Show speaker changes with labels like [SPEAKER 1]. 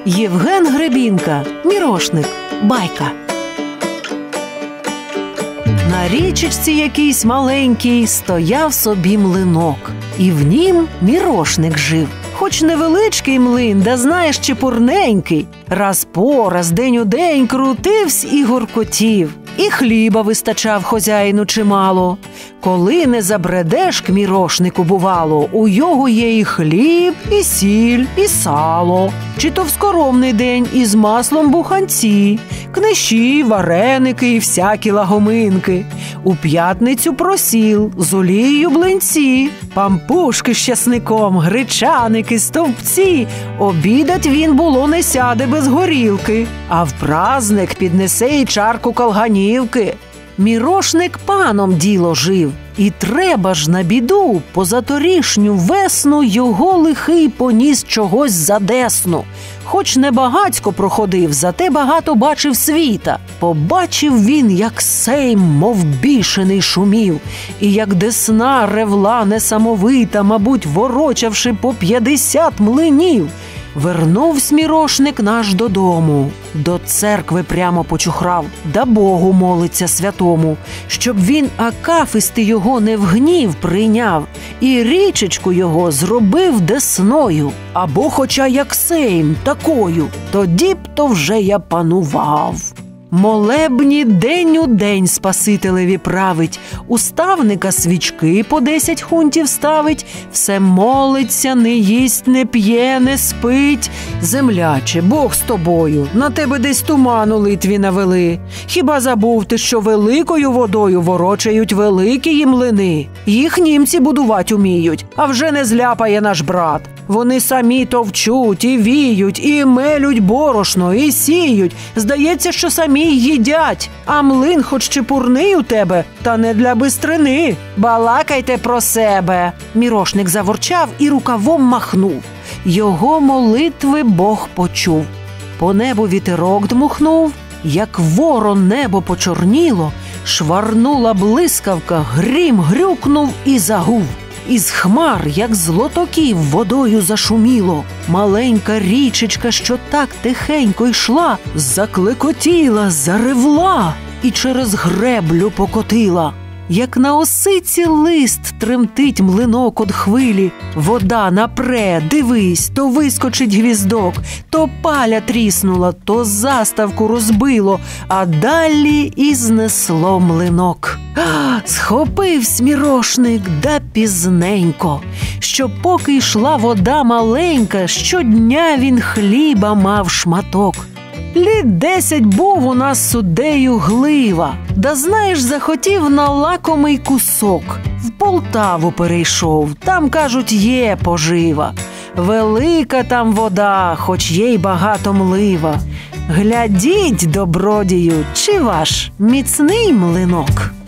[SPEAKER 1] Євген Гребінка, Мірошник, байка. На річечці якийсь маленький стояв собі млинок, і в нім Мірошник жив. Хоч невеличкий млин, да знаєш, чепурненький, раз по раз, день у день крутивсь і гуркотів. І хліба вистачав хозяїну чимало. Коли не забредеш к Мірошнику, бувало, у його є і хліб, і сіль, і сало. Чи то в скоромний день із маслом буханці, книші, вареники і всякі лагоминки. У п'ятницю просіл, з олією блинці, пампушки з часником, гречаники, стовпці. Обідать він, було, не сяде без горілки, а в праздник піднесе і чарку калганівки. Мірошник паном діло жив, і треба ж на біду позаторішню весну його лихий поніс чогось за десну. Хоч не багацько проходив, зате багато бачив світа. Побачив він, як сейм, мов бішений, шумів, і як десна ревла несамовита, мабуть, ворочавши по 50 млинів. Вернувсь Мірошник наш додому, до церкви прямо почухрав, да Богу молиться святому, щоб він акафисти його не в гнів прийняв, і річечку його зробив десною, або хоча як сейм такою, тоді б то вже я панував. Молебні день у день Спасителеві править, у ставника свічки по 10 хунтів ставить, все молиться, не їсть, не п'є, не спить. Земляче, Бог з тобою, на тебе десь туман у Литві навели. Хіба забув ти, що великою водою ворочають великі млини? Їх німці будувать уміють, а вже не зляпає наш брат. Вони самі товчуть і віють, і мелють борошно, і сіють. Здається, що самі їдять. А млин хоч чепурний у тебе, та не для бистрини. Балакайте про себе. Мірошник заворчав і рукавом махнув. Його молитви Бог почув. По небу вітерок дмухнув, як ворон небо почорніло, шварнула блискавка, грім грюкнув і загув. Із хмар, як злотоків, водою зашуміло. Маленька річечка, що так тихенько йшла, заклекотіла, заревла і через греблю покотила. Як на осиці лист тремтить млинок од хвилі, вода напре, дивись, то вискочить гвіздок, то паля тріснула, то заставку розбило, а далі і знесло млинок. Схопивсь Мірошник, да пізненько, що поки йшла вода маленька, щодня він хліба мав шматок. Літ 10 був у нас суддею Глива, да знаєш, захотів на лакомий кусок. В Полтаву перейшов, там, кажуть, є пожива. Велика там вода, хоч є й багато млива. Глядіть, добродію, чи ваш міцний млинок?